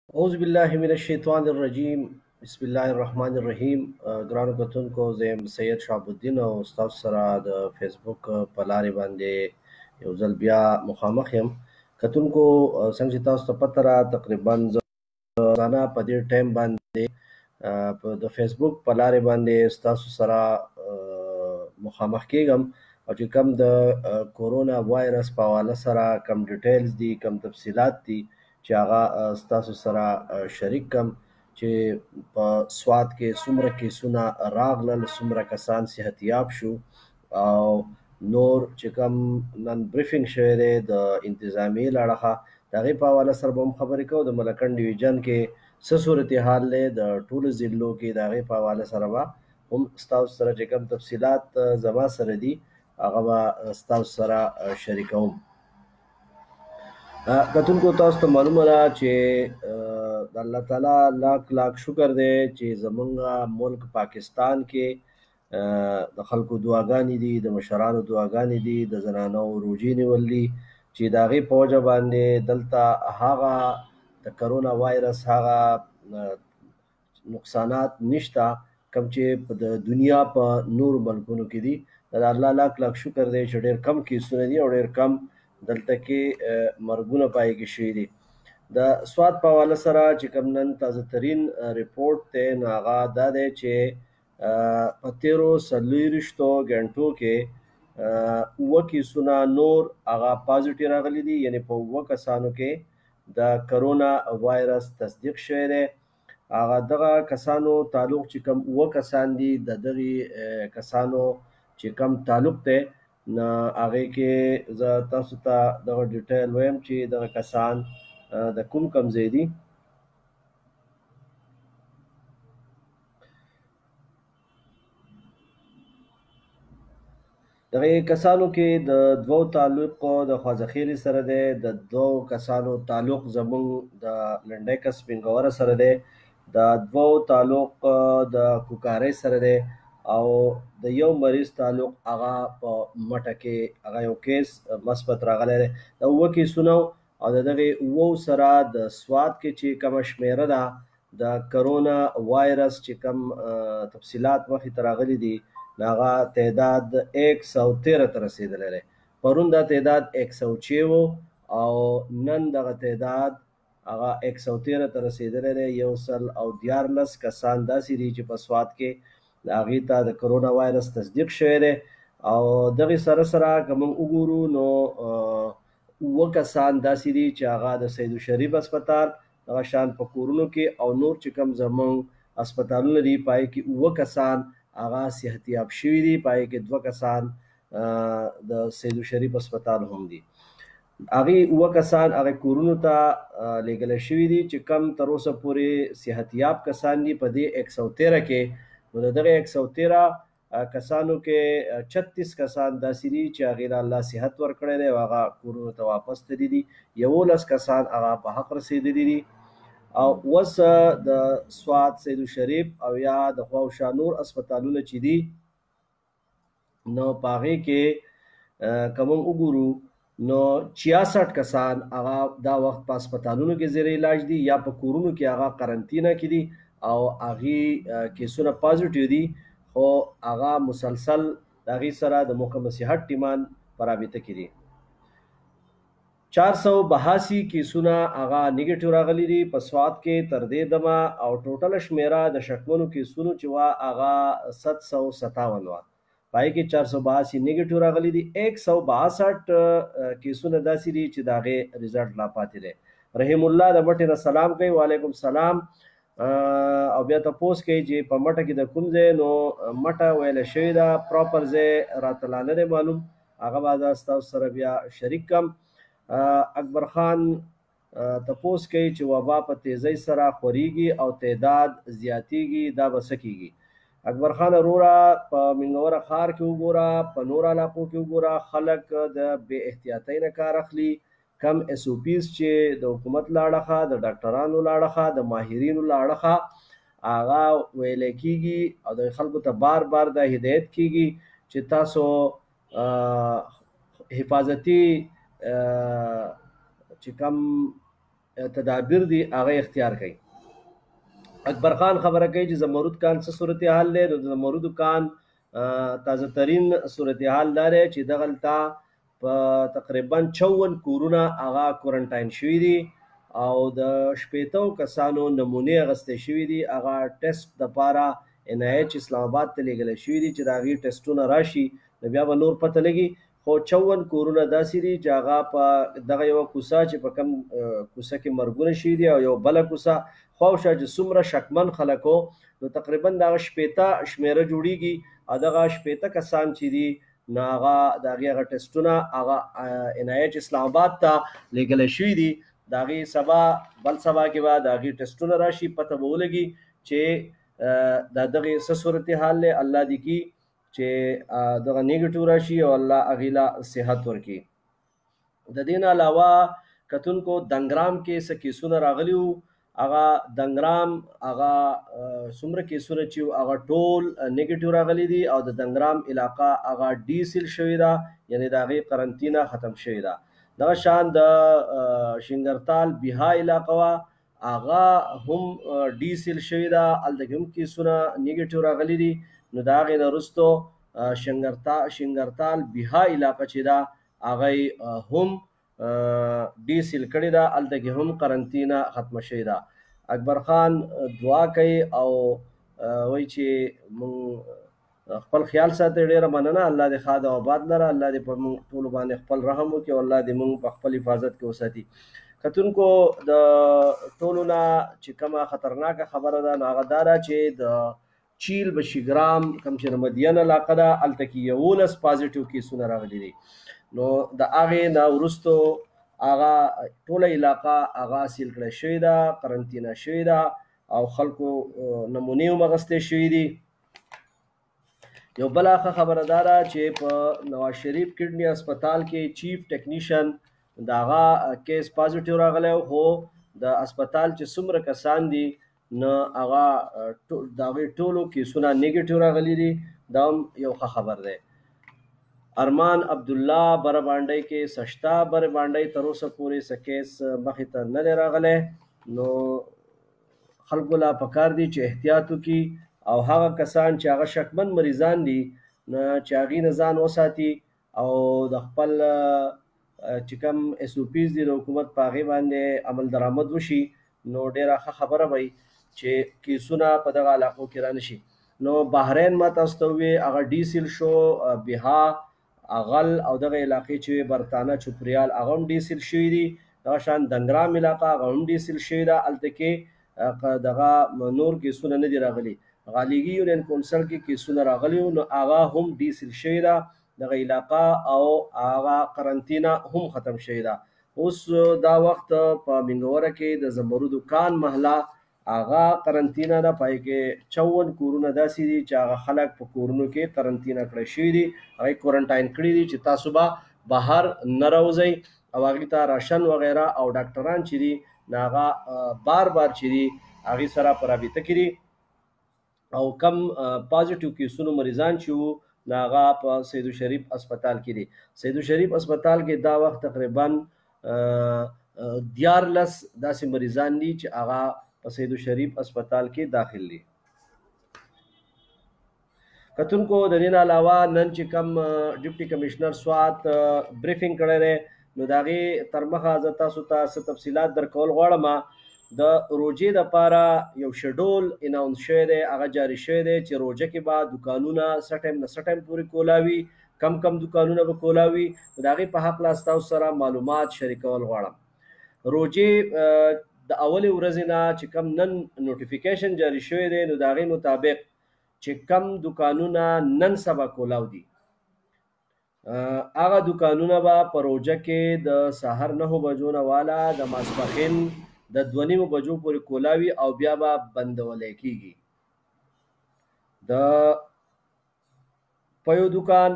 औज़ुबिल्लाहिमिनश्शैतानिर्रजीम बिस्मिल्लाहिर्रहमानिर्रहीम ګرانو کتونکو زه یم سید شعب الدین او ستاسو سره د فیسبوک په لارې باندې یو ځل بیا مخامخ یم کتونکو. څنګه چې تاسو ته پته را تقریبا زه روزانه په دې ټایم باندې په د فیسبوک په لارې باندې ستاسو سره مخامخ کیږم او چې کم د کورونا وایرس په حواله سره کم ډیټیلز دي کم تفصیلات دي چې هغه ستاسو سره شریک کم چې په سوات کې څومره کیسونه راغلل څومره کسان صحتیاب شو او نور چې کم نن بریفینګ شوی دی د انتظامیې له اړخه د هغې په حواله سره به هم خبرې کوو. د ملکنډ ډویژن کې څه صورتحال دی د ټولو ضلعو کې د هغې په حواله سره به هم ستاسو سره چې کوم تفصیلات زما سره دي هغه به ستاسو سره شریکوم. کتونکو تاسو ته معلومه ده چې د الله تعالی لاک لاک شکر دی چې زمونږ ملک پاکستان کې د خلکو دعاګانې دي د مشرانو دعاګانې دي د زنانو روجې نیول دي چې د هغې په وجه باندې دلته هغه د کرونا وایرس هغه نقصانات نشته کم چې د دنیا په نورو ملکونو کې دي. د الله لاک لاک شکر دی چې ډېر کم کیسونه دي او ډېر کم دلته کې مرګونه پای کې شوي دي. د سوات په حواله سره چې کوم نن تازه ترین ریپورټ دی نو هغه دا دی چې په تیرو څلوېښتو غنټو کې اووه کیسونه نور هغه پازیټیو راغلي دي یعنې په اووه کسانو کې د کرونا وایرس تصدیق شوی دی. هغه دغه کسانو تعلق چې کوم اووه کسان دي د دغې کسانو چې کوم تعلق دی نو هغې کې زه تاسو ته دغه ډیټیل وایم چې دغه کسان د کوم ځای دي. دغه کسانو کې د دوو تعلق د خوازخیلي سره دی د دوو کسانو تعلق زموږ د لنډۍ کس سپینګوره سره دی د دوو تعلق د کوکارۍ سره دی او د یو مریض تعلق هغه په مټه کې هغه یو کیس مثبت راغلی دی. د اووه کیسونه او د دغې اوو سره د سوات کې چې کومه شمیره ده د کرونا وایرس چې کوم تفصیلات مخې ته راغلي دي هغه تعداد 113 ته رسیدلی دی. پرون دا تعداد 106 و او نن دغه تعداد هغه 113 ته رسیدلی دی. 114 کسان داسې دي چې په سوات کې هغې ته د کرونا وایرس تصدیق شوی دی او دغې سره سره که موږ وګورو نو اووه کسان داسې دي چې هغه د سیدالشریف هسپتال دغه شان په کورونو کې او نور چې کوم زموږ هسپتالونه دي په هغې کې اووه کسان هغه صحتیاب شوي دي په هغې کې دوه کسان د سیدالشریف هسپتال هم دي. هغې اووه کسان هغې کورونو ته لیږلی شوي دي چې کم تر اوسه پورې صحتیاب کسان دي په دې 113 کې نو د دغه 113 کسانو کې 36 کسان داسې دي چې هغې له الله صحت ورکړی دی او هغه کورونو ته واپس تللي دي. 11 کسان هغه په حق رسېدلي دي او اوس د سوات سیدالشریف او یا د خواوشا نور هسپتالونه چې دي نو په هغې کې که موږ وګورو نو 66 کسان هغه دا وخت په هسپتالونو کې زیر علاج دي یا په کورونو کې هغه قرنطینه کې دي او هغې کیسونه پازیټیو دي خو هغه مسلسل د هغې سره د محکمه صحت ټیمان په رابطه کې دي. 482 کیسونه هغه نیګیټیو راغلي دي په سوات کې تر دې دمه او ټوټله شمیره د شکمنو کیسونو چې وه هغه 757 وه په هغې کې 482 نیګیټیو راغلي دي. 162 کیسونه داسې دي چې د هغې ریزلټ لا پاتې دی. رحیم الله د مټې نه سلام کوي وعلیکم سلام او بیا تپوس کوي چې په مټه کې د کوم ځای نو مټه ویله شوې ده پراپر ځای راته لا نه دی معلوم هغه به زه ستاسو سره بیا شریک کړم. اکبر خان تپوس کوي چې وبا په تیزۍ سره خورېږي او تعداد زیاتیږي دا به څه کیږي. اکبر خان وروره په منګوره ښار کې وګوره په نور علاقو کې وګوره خلک د بې احتیاطۍ نه کار اخلي کم اس او پیز چې د حکومت له اړخه د ډاکټرانو له اړخه د ماهرینو له اړخه هغه ویلی کېږي او د خلکو ته بار بار دا هدایت کېږي چې تاسو حفاظتي چې کم تدابیر دي هغه اختیار کړي. اکبر خان خبره کوي چې زمرود خان څه صورتحال دی. نو د زمرود خان تازه ترین صورتحال دا دی چې دغلته په تقریبا 54 کورونه هغه کورنټاین شوي دي او د شپېتو کسانو نمونې اخیستې شوي دي. هغه ټیسټ دپاره NIH اسلام آباد ته لیږلی شوي دي چې د هغې ټیسټونه راشي نو بیا به نور پته لګي. خو 54 کورونه داسې دي چې هغه په دغه یوه کوڅه چې په کم کوڅه کې مرګونه شوي دي او یو بله کوڅه خواوشا چې څومره شکمن خلکو نو تقریبا دغه 80 شمیره جوړیږي او دغه 80 کسان چې دي نو هغه د هغې هغه ټیسټونه هغه NIH اسلام آباد ته لیږلی شوي دي. د هغې سبا بل سبا کې به د هغې ټیسټونه راشي پته به ولګي چې د دغې څه صورتحال دی. الله دې کي چې دغه نیګیټیو راشي او الله هغې له صحت ورکړي. د دې نه علاوه کتونکو دنګرام کې څه کیسونه راغلي وو. هغه دنګرام هغه څومره کیسونه چې هغه ټول نیګیټیو راغلي دي او د دنګرام علاقه هغه ډي سیل شوې ده یعنې د هغې قرنطینه ختم شوې ده. دغه شان د شنګرتال بیها علاقه وه هغه هم ډي سیل شوې ده هلته کې هم کیسونه نیګیټیو راغلي دي. نو د هغې نه وروستو شنګرتال بیها علاقه چې ده هغه هم ډي سیل کړې ده هلته کې هم قرنطینه ختمه شوې ده. اکبر خان دعا کوي او وایي چې موږ خپل خیال ساتئ. ډېره مننه. الله دې ښاد او آباد لره. الله دې په موږ ټولو باندې خپل رحم وکړي او الله دې موږ په خپل حفاظت کې وساتي. کتونکو د ټولو نه چې کومه خطرناکه خبره ده نو هغه دا ده چې د چیل بشیګرام کوم چې د مدین علاقه ده هلته کې 11 پازیټیو کیسونه راغلي دي. نو د هغې نه وروستو هغه ټوله علاقه هغه سیل کړی شوې ده قرنطینه شوې ده او خلکو نمونې هم اخیستې شوي دي. یو بله ښه خبره دا ده چې په نواز شریف کډني هسپتال کې چیف ټیکنیشن د هغه کیس پازیټیو راغلی خو د هسپتال چې څومره کسان دي نو هغه د هغې ټولو کیسونه نیګیټیو راغلي دي. دا هم یو ښه خبر دی. ارمان عبدالله بره بانډۍ کې سشته بره بانډۍ تر اوسه پورې څه کیس مخې ته نه دی راغلی. نو خلکو لا پکار دي چې احتیاط وکړي او هغه کسان چې هغه شکمن مریضان دي چې هغې نه ځان وساتي او د خپل چې کوم SOPs دي د حکومت په هغې باندې عمل درآمد وشي نو ډېره ښه خبره به وي چې کیسونه په دغه علاقو کې را نشي. نو بحرین ما تاسو ته وویې هغه ډي سیل شو. بیها اغل او دغه علاقې چې برتانه چوپریال هغه هم ډي سیل شوي دي. دغه شان دنګرام علاقه هغه هم ډي سیل شوې ده. هلته کې دغه نور کیسونه نه دي راغلي. غالیګي یونین کونسل کې کیسونه راغلي نو هغه هم ډي سیل شوې ده دغه علاقه او هغه قرنطینه هم ختم شوې ده. اوس دا وخت په منګوره کې د زمرودو کان محله هغه قرنطینه ده. پای کې 54 کورونه داسې دي چې هغه خلک په کورونو کې قرنطینه کړی شوي دي هغې کورنټاین کړي دي چې تاسو به بهر نه راوځئ او هغې ته راشن وغیره او ډاکټران چې دي نو هغه بار بار چې دي هغې سره په رابطه کې دي او کم پازیټیو کیسونو مریضان چې وو نو هغه په سیدو شریف هسپتال کې دي. سیدو شریف هسپتال کې دا وخت تقریبا 14 داسې مریضان دي چې هغه په سیدو شریف هسپتال کې داخل دي. کتونکو د دې نه علاوه نن چې کوم ډیپټي کمشنر سوات بریفینګ کړی دی نو د هغې تر مخه زه تاسو ته څه تفصیلات درکول غواړم. د روژې دپاره یو شیډول اناونس شوی دی هغه جاري شوی دی چې روژه کې به دوکانونه څه ټایم نه څه ټایم پورې کولاوي کم دوکانونه به کولاوي. د هغې په هکله ستاسو سره معلومات شریکول غواړم. روژې د اولې ورځې نه چې کم نن نوټیفیکیشن جاري شوی دی نو د هغې مطابق چې کم دوکانونه نن سبا کولاو دي هغه دوکانونه به په روژه کې د سهار 9 بجو نه واله د ماسپښین د 2:30 بجو پورې کولاوي او بیا به بندولی کېږي. د پيو دوکان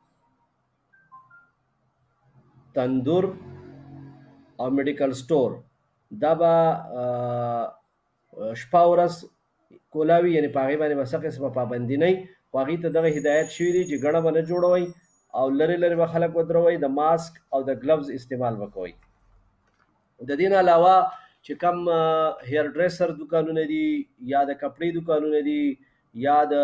تندور او میډیکل سٹور دا به شپه ورځ کولاوي یعنې په هغې باندې به څه قسمه پابندي نه وي خو هغې ته دغه هدایت شوي دي چې ګڼه به نه جوړوئ او لرې لرې به خلک ودروئ د ماسک او د ګلوز استعمال به کوئ. د دې نه علاوه چې کم هیر ډریسر دکانونه دي یا د کپړې دکانونه دي یا د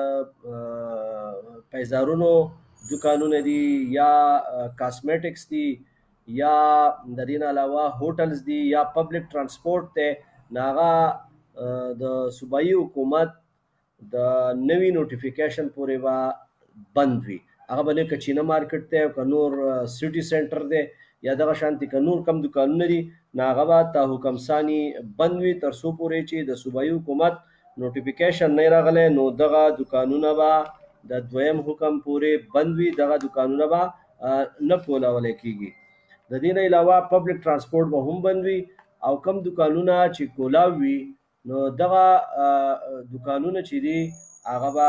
پیزارونو دکانونه دي یا کاسمیټکس دي یا د دې نه علاوه هوټلز دي یا پبلک ترانسپورت ته ناغه د صوبایي حکومت د نوی نوټیفیکیشن پورې وا بند وي. هغه باندې کچینه مارکیټ ته او نور سټي سنټر دی یا دغه شانتي نور کم دکانونه دي ناغه با ته حکم ثاني بند وي تر څو پورې چې د صوبایي حکومت نوټیفیکیشن نه راغلی نو دغه دکانونه با د دویم حکم پورې بند وي دغه دکانونه با نه کولول کیږي. د دې نه علاوه پبلک ترانسپورت به هم بند وي او کم دکانونه چې کولاو وي نو دغه دکانونه چې دي هغه به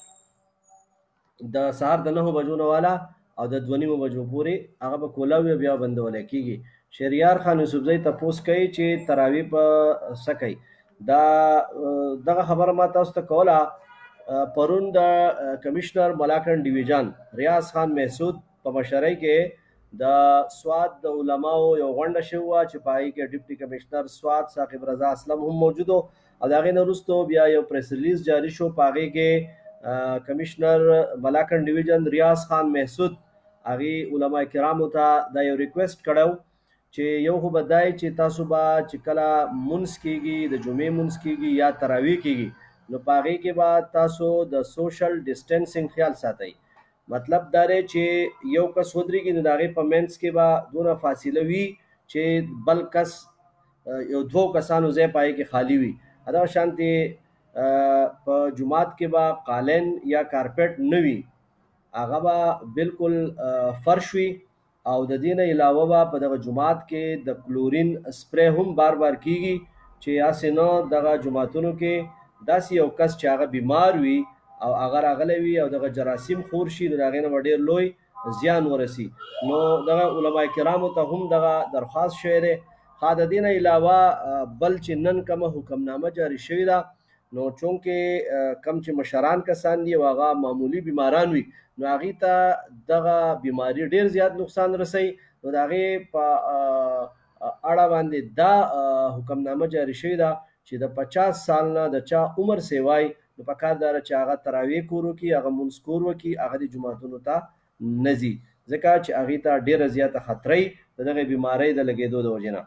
د سهار د 9 بجو نه والا او د 2:30 بجو پورې هغه به کولاوي بیا بندول کیږي. شهریار خان یوسفزئی تپوس کوي چې تراوی په سکی دا دغه خبره ما تاسو ته کوله پرون د کمشنر ملاکنډ ډیویژن ریاض خان محسود په مشرۍ کې د سواد د علماو یو غونډه شوه چې پای کې ډیپټي کمشنر سواد ثاقب رضا اسلم هم موجودو او دا غي نورستو بیا یو پریس ریلیز جاری شو پاغي کې کمشنر ملاکنډ ډیویژن ریاض خان محسود هغه علما کرامو ته دا یو ریکوست کړو چې یو خو بدای چې تاسو با چې کله مونږ کېږي د جمعې مونږ کېږي یا تراوی کېږي نو پاغي کې با تاسو د سوشل ډیسټنسینګ خیال ساتئ. مطلب دا دی چې یو کس ودرېږي نو د هغې په منځ کې به دونه فاصله وي چې بل کس یو دوو کسانو ځای پای کې خالی وي. دغه شانتې په جمعات کې به قالین یا کارپیټ نه وي هغه به بالکل فرش وي او د دې نه علاوه به په دغه جمعات کې د کلورین سپری هم بار بار کیږي چې یاسې نه دغه جمعاتونو کې داسې یو کس چې هغه بیمار وي او هغه راغلی وي او دغه جراثیم خور شي نو د هغې نه به ډېر لوی زیان ورسي. نو دغه علما کرامو ته هم دغه درخواست شوی دی. ها د دې نه علاوه بل چې نن کومه حکمنامه جاري شوې ده نو چونکې کم چې مشران کسان دي او هغه معمولی بیماران وي نو هغې ته دغه بیماری ډېر زیات نقصان رسوي نو د هغې په اړه باندې دا حکمنامه جاري شوې ده چې د 50 سال نه د چا عمر سیوای نو پکار دا چې هغه تراویح کور وکړي هغه مونځ کور وکړي هغه د جوماتونو ته نه ځي ځکه چې هغې ته ډېره زیاته خطرۍ د دغې بیمارۍ د لګېدو د وجې نه.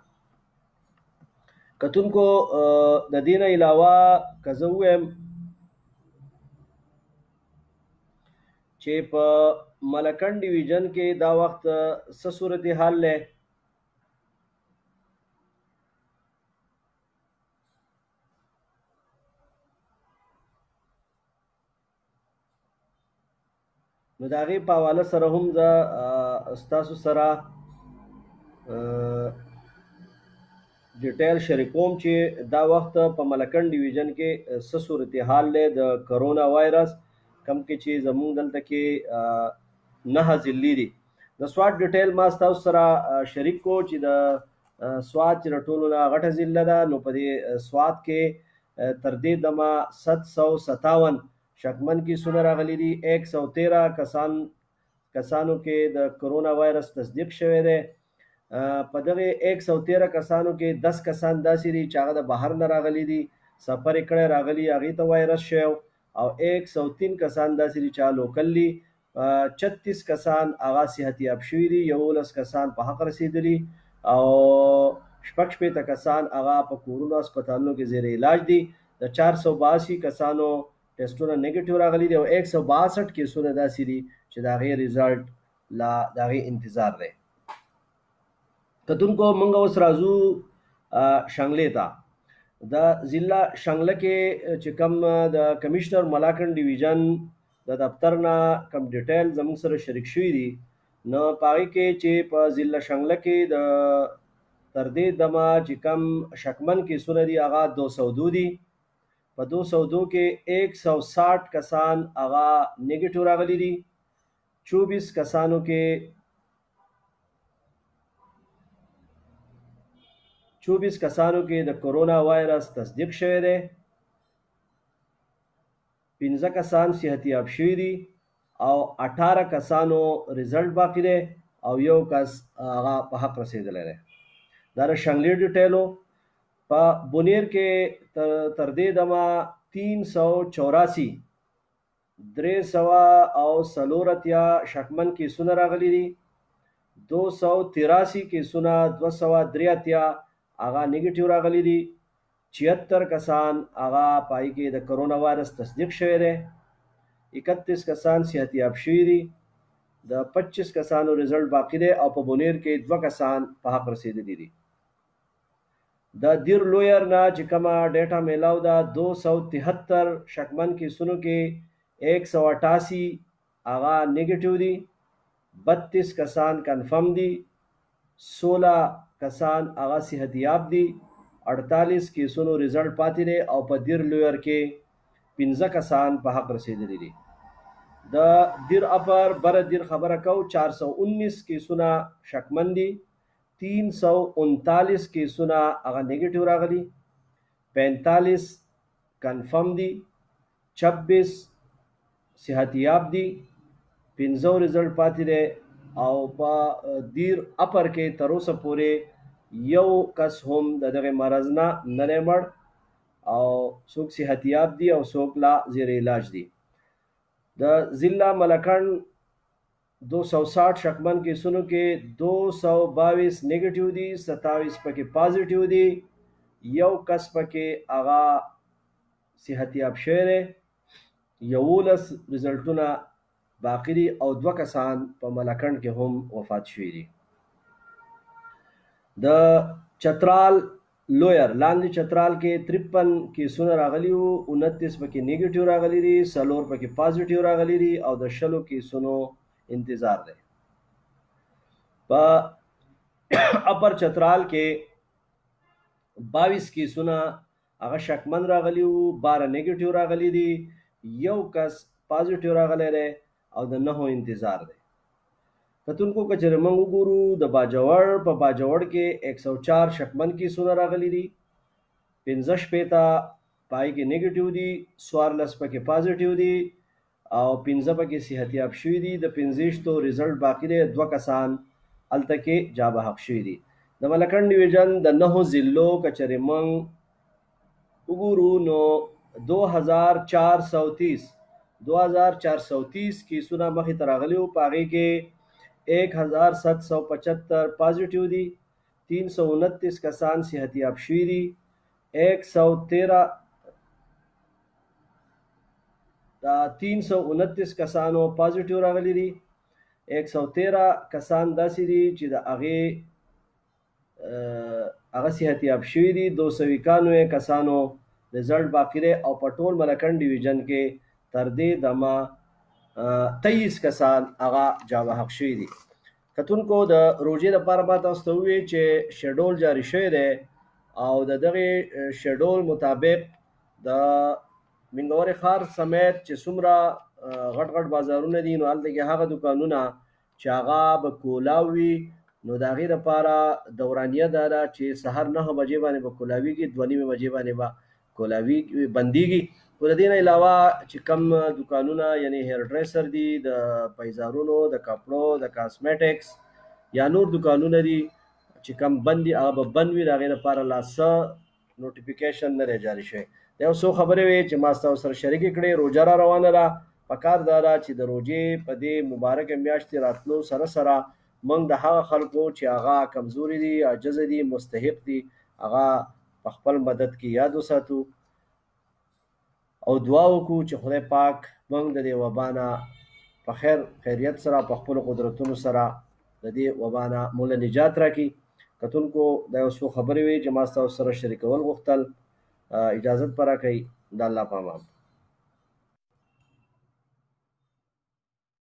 کتونکو د دې نه علاوه که زه ووایم چې په ملکنډ ډیویژن کې دا وخت څه صورتحال دی نو د هغې په حواله سره هم زه ستاسو سره ډیټیل شریکوم چې دا وخت په ملکنډ ډیویژن کې څه صورتحال دی د کرونا وایرس کم کې چې زموږ دلته کې 9 ضلعې دي. د سوات ډیټیل ما ستاسو سره شریک کو چې د سوات چې د ټولو نه غټه ضلع ده نو په دې سوات کې تر دې دمه 757 شکمن کیسونه راغلي دي 113 کسانو کې د کرونا وایرس تصدیق شوی دی. په دغه 113 کسانو کې 10 کسان داسې دي چې هغه د بهر نه راغلي دي سفر یې کړی راغلي هغې ته وایرس شوی او 103 کسان داسې دي چې لوکل دي 36 کسان هغه صحت یاب شوي دي 11 کسان په حق رسېدلي او شپږ کسان هغه په کورونو هسپتالونو کې زیر علاج دي. د 482 کسانو ټیسټونه نیگیټیو راغلي دي او 162 کیسونه داسې دي چې د هغې ریزلټ لا د هغې انتظار دی. کتونکو موږ اوس راځو شانګلې ته. د ضلع شانګله کې چې کوم د کمشنر ملاکنډ ډیویژن د دفتر نه کم ډیټیل زموږ سره شریک شوي دي نو په هغې کې چې په ضلع شانګله کې د تر دې دمه چې کم شکمن کیسونه دي هغه 202 دي. په 202 کې 160 کسان هغه نیگیټیو راغلي دي 24 کسانو کې 24 کسانو کې د کرونا وایرس تصدیق شوی دی 15 کسان صحت یاب شوي دي او 18 کسانو ریزلټ باقی دی او یو کس هغه په حق رسېدلی دی. دا د شانګلې ډیټیلو. په بونیر کې تر دې دمه 384 304 شکمن کیسونه راغلي دي. 283 کیسونه 283 هغه نیگیټیو راغلي دي. 76 کسان هغه پای کې د کرونا وایرس تصدیق شوی دی. 31 کسان صحتیاب شوي دي. د 25 کسانو رزلټ باقی دی او په بونیر کې 2 کسان په حق رسیدلي دي. د دیر لویر نه چې کومه ډیټا میلاو ده 273 شکمن کیسونو کې 188 هغه نیگیټیو دي. 32 کسان کنفرم دي. 16 کسان هغه صحتیاب دي. 48 کیسونو رزلټ پاتې دی او په دیر لویر کې 15 کسان په حق رسیدلي دي. د دیر اپر بر دیر خبره کو 419 کیسونه شکمن دي. 339 کیسونه هغه نیگیټیو راغلي. 45 کنفرم دي. 26 صحتیاب دي. 15 رزلټ پاتې دی او په دیر اپر کې تر اوسه پورې یو کس هم د دغه مرض نه نه مړ او څوک صحتیاب دي او څوک لا زیر علاج دي. د ضلع ملکند 260 شکمن کیسونو کې 222 نیگیټیو دي. 27 پکې پازیټیو دي. یو کس پکې هغه صحتیاب شوی دی. 11 رزلټونه باقی دي او 2 کسان په ملکند کې هم وفات شوي دي. د چترال لویر لاندې چترال کې 53 کیسونه راغلي وو. 29 پکې نیگیټیو راغلي دي. 4 پکې پازیټیو راغلي دي او د 60 کیسونو انتظار دی. په اپر چترال کې 22 کیسونه هغه شکمن راغلي وو. 12 نیگیټیو راغلي دي. یو کس پازیټیو راغلی دی او د 9 انتظار دی. کتونکو که چېرې موږ وګورو د باجوړ په باجوړ کې 104 شکمن کیسونه راغلي دي. 15 پای کې نیگیټیو دي. 14 پکې پازیټیو دي او 15 پکې صحتیاب شوي دي. د 15 رزلټ باقی دی. 2 کسان هلته کې جا به حق شوي دي. د ملکند ډیویژن د 9 ضلعو که چېرې موږ وګورو نو 2430 کیسونه مخې ته راغلي وو. په هغې کې 1775 پازیټیو دي. 329 کسان صحتیاب شوي دي. 329 کسانو پازیټیو راغلي دي. 113 کسان داسې دي چې د هغه صحتیاب شوي دي. 291 کسانو رزلټ باقی دی او په ټول ملکند ډیویژن کې تر دې دمه 23 کسان هغه جا به حق شوي دي. کتونکو د روژې لپاره ما تاسو ته وویل چې شیډول جاری شوی دی او د دغې شیډول مطابق د منګورې ښار سمیت چې څومره غټ غټ بازارونه دي نو هلته کې هغه دوکانونه چې هغه به کولاو وي نو د هغې لپاره دورانیه دا ده چې سهار 9 بجې باندې به کولاویږي. 2:30 بجې باندې به کولاوي بندیږي. خو د دې نه علاوه چې کم دوکانونه یعنی هیر ډریسر دي د پیزارونو د کپړو د کاسمیټکس یا نور دوکانونه دي چې کم بند دي هغه به بند وي. د هغې لپاره لا څه نوټیفیکیشن نه دی جاري شوی. دا یو څو خبرې وې چې ما ستاسو سره شریکې کړې. روژه را روانه ده. پکار دا ده چې د روژې په دې مبارکه میاشتې راتلو سره سره موږ د هغه خلکو چې هغه کمزوري دي عاجزه دي مستحق دي هغه په خپل مدد کې یاد وساتو او دعا وکړو چې خدای پاک موږ د دې وبا نه په خیریت سره په خپلو قدرتونو سره د دې وبا نه موږ نجات راکړي. کتونکو دا یو څو خبرې وې چې ما ستاسو سره شریکول غوښتل. اجازت به راکړئ. د الله په امان.